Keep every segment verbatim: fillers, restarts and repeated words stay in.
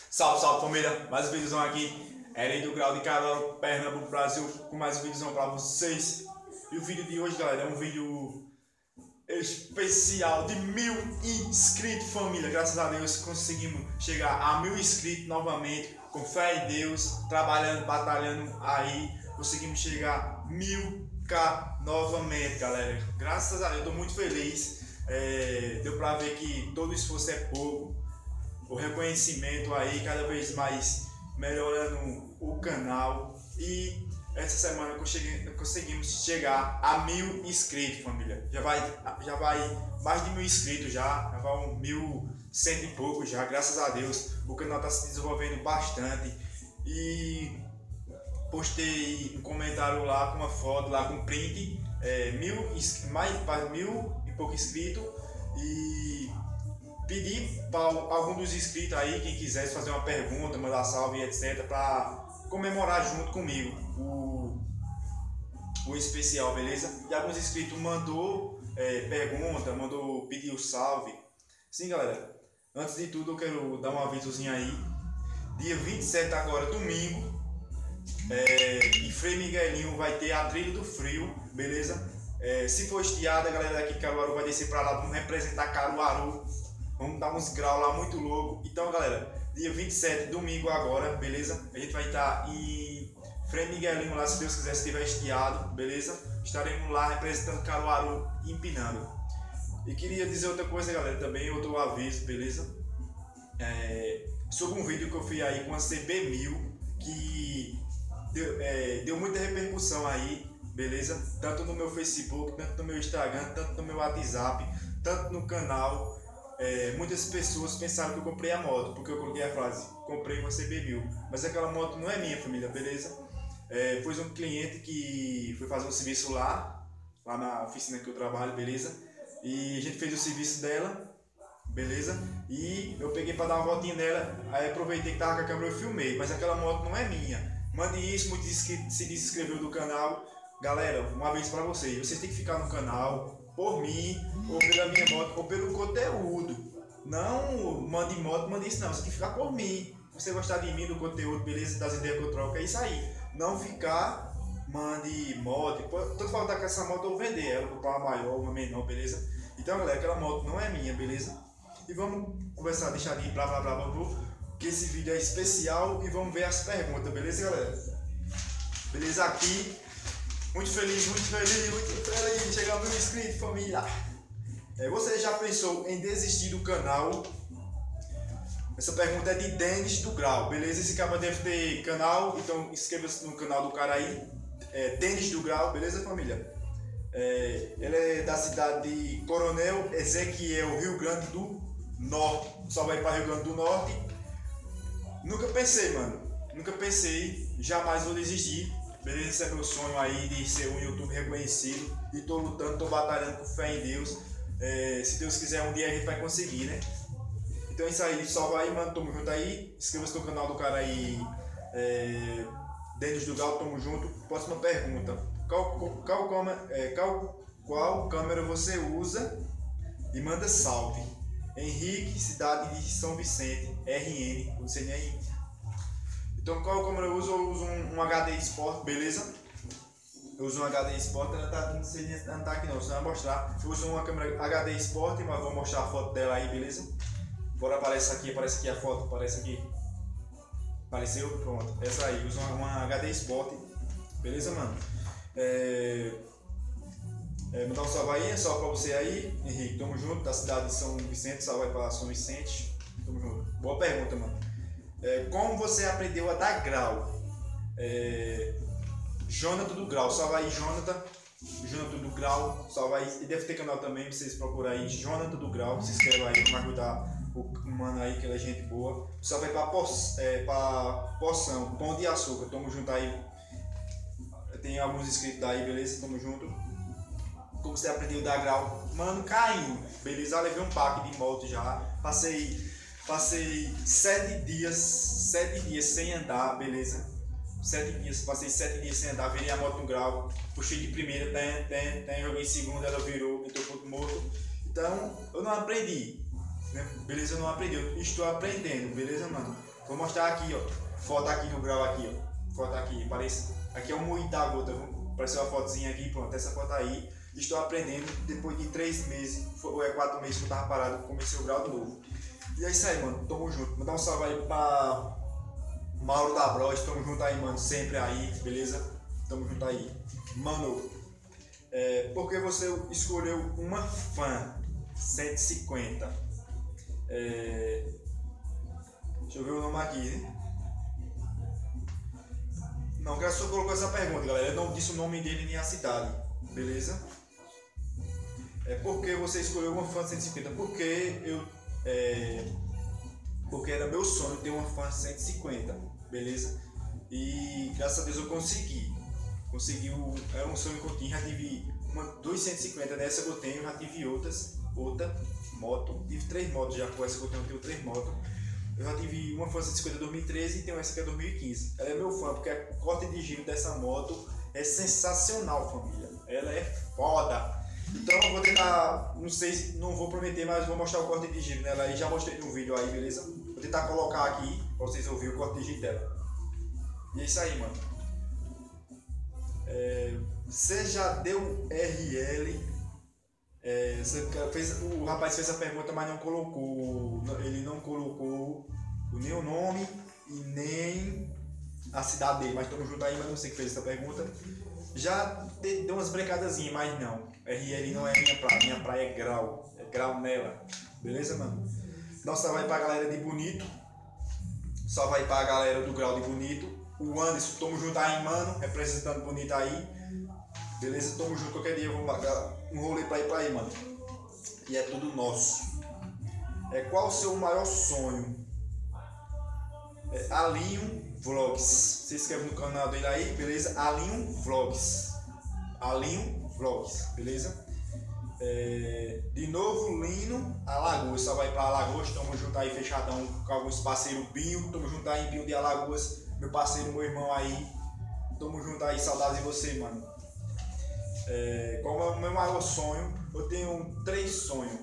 Salve, salve família, mais um vídeozão aqui, Eren do Grau de Caruaru, Pernambuco, Brasil, com mais um vídeozão pra vocês. E o vídeo de hoje, galera, é um vídeo especial de mil inscritos, família. Graças a Deus conseguimos chegar a mil inscritos novamente, com fé em Deus, trabalhando, batalhando aí, conseguimos chegar a mil k novamente, galera. Graças a Deus, eu tô muito feliz, é, deu pra ver que todo esforço é pouco. O reconhecimento aí cada vez mais melhorando o canal, e essa semana conseguimos chegar a mil inscritos, família. Já vai, já vai mais de mil inscritos, já, já vai um mil cento e pouco já, graças a Deus. O canal está se desenvolvendo bastante e postei um comentário lá com uma foto lá com print, é, mil, mais, mais mil e pouco inscritos, e pedi para algum dos inscritos aí, quem quisesse fazer uma pergunta, mandar salve, etcétera, para comemorar junto comigo o, o especial, beleza? E alguns inscritos mandou é, pergunta, mandou pedir o salve. Sim, galera, antes de tudo eu quero dar um avisozinho aí. Dia vinte e sete agora, domingo, é, em Frei Miguelinho vai ter a Trilha do Frio, beleza? É, se for estiada, a galera daqui de Caruaru vai descer para lá, vamos representar Caruaru. Vamos dar uns graus lá muito louco. Então, galera, dia vinte e sete, domingo agora, beleza? A gente vai estar em Frei Miguelinho lá, se Deus quiser, se estiver estiado, beleza? Estaremos lá representando Caruaru e empinando. E queria dizer outra coisa, galera, também, outro aviso, beleza? É, sobre um vídeo que eu fiz aí com a C B mil, que deu, é, deu muita repercussão aí, beleza? Tanto no meu Facebook, tanto no meu Instagram, tanto no meu WhatsApp, tanto no canal. É, muitas pessoas pensaram que eu comprei a moto, porque eu coloquei a frase, comprei uma C B mil, mas aquela moto não é minha, família, beleza? É, foi um cliente que foi fazer um serviço lá, lá na oficina que eu trabalho, beleza? E a gente fez o serviço dela, beleza? E eu peguei para dar uma voltinha nela, aí aproveitei que tava com a câmera, eu filmei, mas aquela moto não é minha. Mande isso, muitos se desinscreveu do canal. Galera, uma vez para vocês, vocês têm que ficar no canal por mim, ou pela minha moto, ou pelo conteúdo. Não mande moto, mande isso não, você tem que ficar por mim. Se você gostar de mim, do conteúdo, beleza, das ideias que eu troco, é isso aí. Não ficar, mande moto, tanto faltar com essa moto eu vou vender ela, comprar uma maior, uma menor, beleza? Então, galera, aquela moto não é minha, beleza? E vamos conversar, deixar de blá blá blá blá blá, que esse vídeo é especial, e vamos ver as perguntas, beleza, galera? Beleza, aqui. Muito feliz, muito feliz, muito feliz. Chegamos a mil inscritos, família. É, você já pensou em desistir do canal? Essa pergunta é de Denis do Grau, beleza? Esse cara deve ter canal, então inscreva-se no canal do cara aí. É, Denis do Grau, beleza, família? É, ele é da cidade de Coronel Ezequiel, Rio Grande do Norte. Só vai para Rio Grande do Norte. Nunca pensei, mano. Nunca pensei, jamais vou desistir. Beleza, esse é meu sonho aí de ser um YouTube reconhecido, e tô lutando, tô batalhando com fé em Deus. É, se Deus quiser, um dia a gente vai conseguir, né? Então é isso aí, salve aí, mano, tamo junto aí. Inscreva-se no canal do cara aí, é, Denis do Galo, tamo junto. Próxima pergunta: qual, qual, qual, é, qual, qual câmera você usa e manda salve? Henrique, cidade de São Vicente, R N, não sei nem. Então, qual câmera eu uso? Eu uso um, um H D Sport, beleza? Eu uso um H D Sport, ela tá, não sei nem não tá aqui não, senão eu vou mostrar. Eu uso uma câmera H D Sport, mas vou mostrar a foto dela aí, beleza? Agora aparece aqui, aparece aqui a foto, aparece aqui. Apareceu? Pronto. Essa aí, eu uso uma, uma H D Sport, beleza, mano? É... É, mandar um salve aí, salve pra você aí, Henrique, tamo junto, da cidade de São Vicente, salve aí pra São Vicente, tamo junto. Boa pergunta, mano. É, como você aprendeu a dar grau? É, Jonathan do Grau, salve aí, Jonathan. Jonathan do Grau, salve aí. Ele deve ter canal também, vocês procuram aí, Jonathan do Grau. Se inscreva aí pra ajudar o mano aí, que ele é gente boa. Salve aí pra, Poç, é, pra Poção, Pão de Açúcar, tamo junto aí. Tem alguns inscritos daí, beleza? Tamo junto. Como você aprendeu a dar grau? Mano, caindo, beleza? Eu levei um pack de moto já. Passei. Passei sete dias, sete dias sem andar, beleza? Sete dias, passei sete dias sem andar, virei a moto no grau, puxei de primeira, tem, tem, tem, joguei em segunda, ela virou, entrou ponto morto. Então, eu não aprendi, né? Beleza? Eu não aprendi, eu estou aprendendo, beleza, mano? Vou mostrar aqui, ó. Foto aqui no grau aqui, ó. Foto aqui, parece. Aqui é o moído da gota, viu? Apareceu uma fotozinha aqui, pronto. Essa foto aí. Estou aprendendo depois de três meses, ou é quatro meses que eu tava parado, comecei o grau de novo. E é isso aí, mano. Tamo junto. Mandar um salve aí pra Mauro da Bros. Tamo junto aí, mano. Sempre aí, beleza? Tamo junto aí. Mano, é, por que você escolheu uma Fan cento e cinquenta? É, deixa eu ver o nome aqui, né? Não, o cara só colocou essa pergunta, galera. Eu não disse o nome dele nem a cidade, beleza? É, por que você escolheu uma Fan cento e cinquenta? Porque eu. É, porque era meu sonho ter uma Fan cento e cinquenta, beleza? E graças a Deus eu consegui. Consegui, o, era um sonho que eu tinha, já tive uma duas cento e cinquenta dessa que eu tenho, já tive outras, outra moto, tive três motos já com essa que eu tenho, eu tenho três motos. Eu já tive uma Fan cento e cinquenta dois mil e treze e tenho essa que é dois mil e quinze. Ela é meu fã, porque o corte de giro dessa moto é sensacional, família. Ela é foda. Então eu vou tentar, não sei, não vou prometer, mas vou mostrar o corte de giro nela aí. Já mostrei no vídeo aí, beleza? Vou tentar colocar aqui pra vocês ouvirem o corte de giro dela. E é isso aí, mano. É, você já deu R L? É, você fez, o rapaz fez a pergunta, mas não colocou. Ele não colocou nem o nome e nem a cidade dele. Mas estamos juntos aí, mas não sei quem fez essa pergunta. Já deu umas brecadazinhas, mas não. R L não é minha praia, minha praia é grau. É grau nela. Beleza, mano? Então só vai pra galera de Bonito. Só vai pra galera do grau de Bonito. O Anderson, tamo junto aí, mano. Representando Bonito aí. Beleza? Tamo junto qualquer dia. Vamos lá. Um rolê pra ir pra aí, mano. E é tudo nosso. É, qual o seu maior sonho? É, Alinho Vlogs. Se inscreve no canal dele aí, beleza? Alinho Vlogs. Alinho Vlogs, beleza? É, de novo, Lino, Alagoas. Só vai pra Alagoas. Tamo junto aí, fechadão com alguns parceiros. Binho. Tamo junto aí, Binho de Alagoas. Meu parceiro, meu irmão aí. Tamo junto aí, saudades de você, mano. É, qual é o meu maior sonho? Eu tenho três sonhos.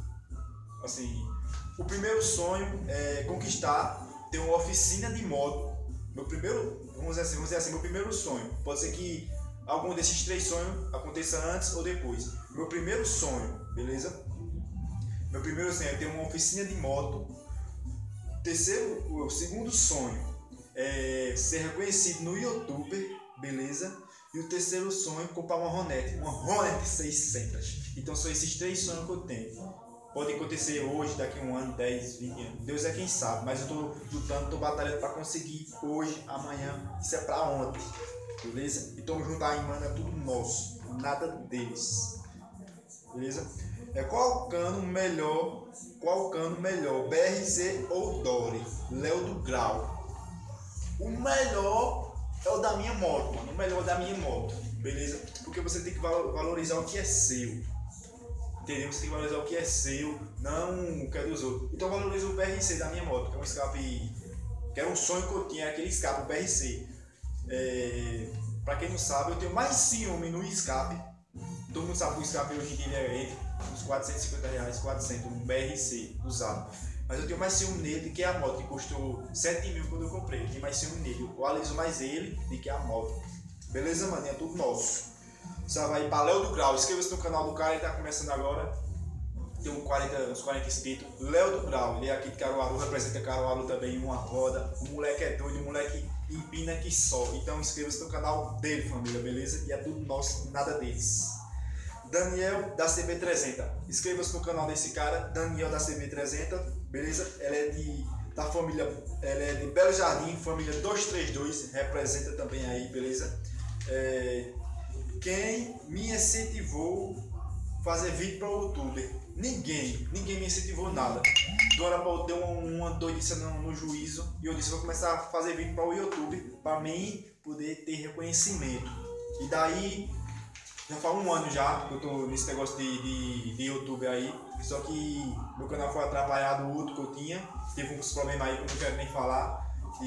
Assim, o primeiro sonho é conquistar, ter uma oficina de moto. Meu primeiro, vamos dizer assim, vamos dizer assim, meu primeiro sonho. Pode ser que algum desses três sonhos aconteça antes ou depois. Meu primeiro sonho, beleza? Meu primeiro sonho é ter uma oficina de moto. Terceiro, o segundo sonho é ser reconhecido no YouTube, beleza? E o terceiro sonho é comprar uma Hornet, uma Hornet seiscentos. Então são esses três sonhos que eu tenho. Pode acontecer hoje, daqui a um ano, dez, vinte anos. Deus é quem sabe, mas eu tô lutando, tô batalhando para conseguir hoje, amanhã. Isso é para ontem, beleza? E tamo junto aí, mano, é tudo nosso, nada deles, beleza? É qual cano melhor, qual cano melhor, B R Z ou Dory? Léo do Grau. O melhor é o da minha moto, mano. O melhor da minha moto, beleza? Porque você tem que valorizar o que é seu. Entendeu? Você tem que valorizar o que é seu, não o que é dos outros. Então eu valorizo o B R C da minha moto, que é um escape. Que era um sonho que eu tinha, aquele escape, o B R C. É, pra quem não sabe, eu tenho mais ciúme no escape. Todo mundo sabe que o escape hoje em dia é entre uns quatrocentos e cinquenta reais, quatrocentos, um B R C usado. Mas eu tenho mais ciúme nele do que a moto, que custou sete mil quando eu comprei. Eu tenho mais ciúme nele. Eu valorizo mais ele do que a moto. Beleza, mano? É tudo nosso. Você vai para Léo do Grau. Inscreva-se no canal do cara, ele tá começando agora. Tem uns quarenta, uns quarenta inscritos. Léo do Grau, ele é aqui de Caruaru, representa Caruaru também em uma roda. O moleque é doido, o moleque empina que só. Então inscreva-se no canal dele, família, beleza? E é tudo nosso, nada deles. Daniel da C B trezentos. Inscreva-se no canal desse cara, Daniel da C B trezentos, beleza? Ela é de, da família, ela é de Belo Jardim, família dois três dois, representa também aí, beleza? É, quem me incentivou a fazer vídeo para o YouTube? Ninguém, ninguém me incentivou nada. Dora deu uma, uma doidice no, no juízo e eu disse: vou começar a fazer vídeo para o YouTube para mim poder ter reconhecimento. E daí já faz um ano já que eu tô nesse negócio de, de, de YouTube aí. Só que meu canal foi atrapalhado, o outro que eu tinha. Teve uns problemas aí que eu não quero nem falar.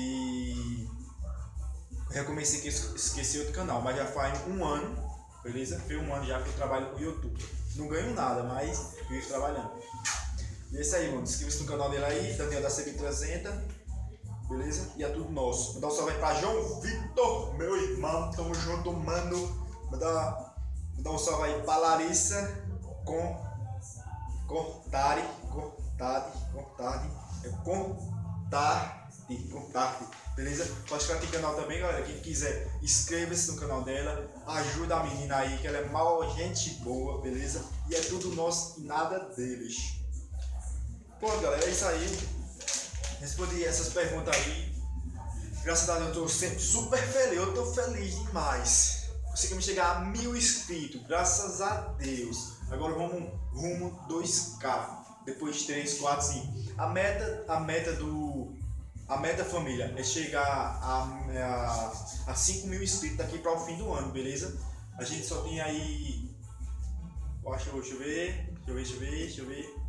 E recomecei que esqueci outro canal. Mas já faz um ano, beleza? Foi um ano já que eu trabalho com o YouTube. Não ganho nada, mas eu vivo trabalhando. E é isso aí, mano. Inscreva-se no canal dele aí, Daniel da C B trezentos. beleza? E é tudo nosso. Mandar um salve aí pra João Vitor, meu irmão, tamo junto, mano. Mandar, mandar um salve aí pra Larissa com Cortari, Cortari, Cortari, é Cortari, Cortari, beleza? Pode ficar aqui no canal também, galera. Quem quiser, inscreva-se no canal dela, ajuda a menina aí, que ela é mal gente boa, beleza? E é tudo nosso e nada deles. Pô, galera, é isso aí. Respondi essas perguntas aí. Graças a Deus eu tô sempre super feliz. Eu tô feliz demais. Conseguimos chegar a mil inscritos. Graças a Deus. Agora vamos rumo dois K. Depois três, quatro, cinco. A meta, a meta do. A meta, família, é chegar a, a, a cinco mil inscritos daqui para o fim do ano, beleza? A gente só tem aí. Deixa eu, deixa eu ver. Deixa eu ver, deixa eu ver, deixa eu ver.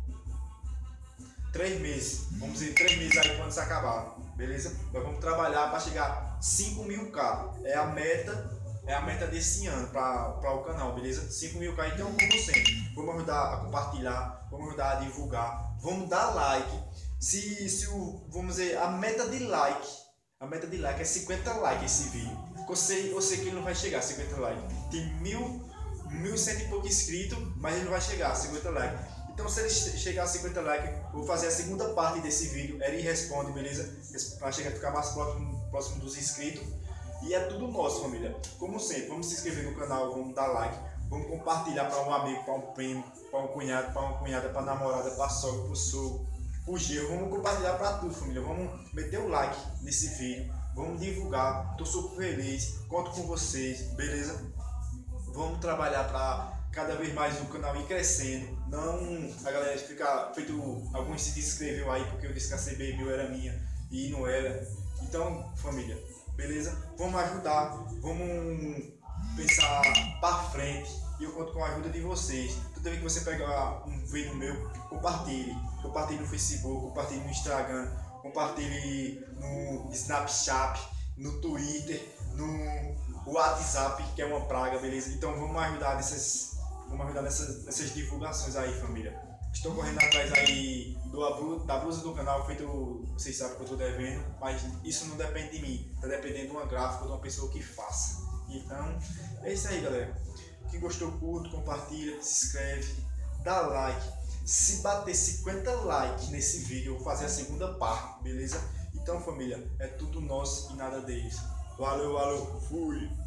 Três meses, vamos dizer três meses aí quando isso acabar, beleza? Nós vamos trabalhar para chegar a cinco mil K, é a meta, é a meta desse ano para o canal, beleza? cinco mil K, então como sempre, vamos ajudar a compartilhar, vamos ajudar a divulgar, vamos dar like, se, se o, vamos dizer, a meta de like, a meta de like é cinquenta likes esse vídeo, eu sei, eu sei que ele não vai chegar a cinquenta likes, tem mil, mil cento e pouco inscritos, mas ele não vai chegar a cinquenta likes. Então, se ele chegar a cinquenta likes, eu vou fazer a segunda parte desse vídeo. Ele responde, beleza? Para chegar a ficar mais próximo, próximo dos inscritos. E é tudo nosso, família. Como sempre, vamos se inscrever no canal, vamos dar like, vamos compartilhar para um amigo, para um primo, para um cunhado, para uma cunhada, para namorada, para sogra, para o sogro, para o giro. Vamos compartilhar para tudo, família. Vamos meter o like nesse vídeo, vamos divulgar. Estou super feliz, conto com vocês, beleza? Vamos trabalhar para cada vez mais o canal ir crescendo, não a galera ficar feito, alguns se inscreveu aí porque eu disse que a C B mil era minha e não era. Então, família, beleza? Vamos ajudar, vamos pensar para frente e eu conto com a ajuda de vocês. Toda vez que você pegar um vídeo meu, compartilhe, compartilhe no Facebook, compartilhe no Instagram, compartilhe no Snapchat, no Twitter, no WhatsApp, que é uma praga, beleza? Então vamos ajudar nessas Vamos ajudar nessas, nessas divulgações aí, família. Estou correndo atrás aí do, da blusa do canal, feito, vocês sabem que eu estou devendo, mas isso não depende de mim, está dependendo de uma gráfica, de uma pessoa que faça. Então, é isso aí, galera. Quem gostou, curte, compartilha, se inscreve, dá like. Se bater cinquenta likes nesse vídeo, eu vou fazer a segunda parte, beleza? Então, família, é tudo nosso e nada deles. Valeu, valeu, fui!